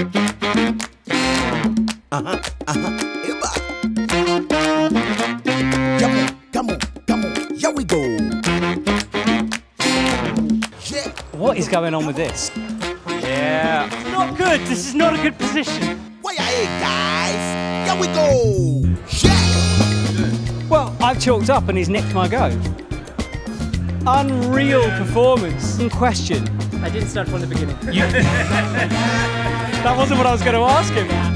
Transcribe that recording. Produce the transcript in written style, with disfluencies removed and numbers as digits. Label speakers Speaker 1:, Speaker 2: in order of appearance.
Speaker 1: Come on, here we go. Yeah.
Speaker 2: What is going on with this? Yeah. Not good. This is not a good position.
Speaker 1: Where you at, guys? Here we go. Yeah.
Speaker 2: Well, I've chalked up and he's nicked my go. Unreal performance. In question.
Speaker 3: I didn't start from the beginning.
Speaker 2: That wasn't what I was going to ask him.